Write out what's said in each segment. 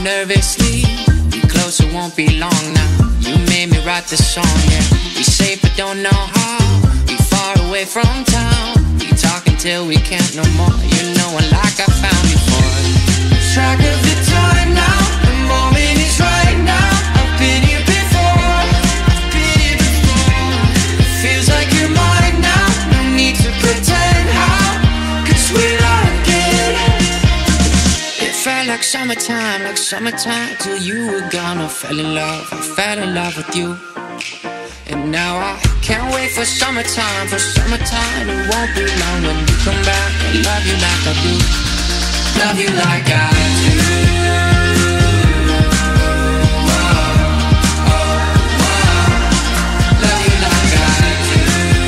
nervously. We close, it won't be long now. You made me write this song, yeah. We safe but don't know how. We far away from town. We talk until we can't no more. You know one like I found before. Track of the time now. The moment is right now. I've been here before. I've been here before. It feels like you're mine now. No need to pretend how. 'Cause we're like it. It felt like summertime till you were gone. I fell in love with you. And now I can't wait for summertime. It won't be long when you come back. I love you like I do. Love you like I do. Love you like I do.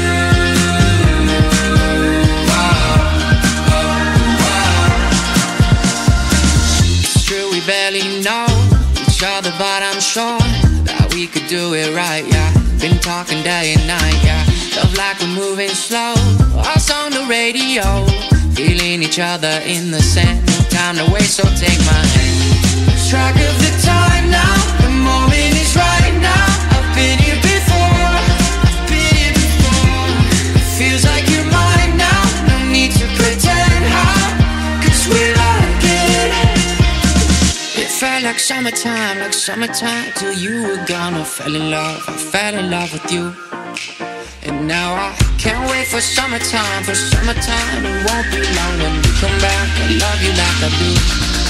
It's true we barely know each other, but I'm sure that we could do it right, yeah. Been talking day and night, yeah. Love like we're moving slow. Us on the radio, feeling each other in the sand. No time to waste, so take my hand. Track of the time now. The moment is right now. I've been here before. I've been here before. It feels like you're mine now. No need to pretend how. 'Cause we're like it. It felt like summertime till you were gone. I fell in love with you. And now I can't wait for summertime. It won't be long when you come back. I love you like I do.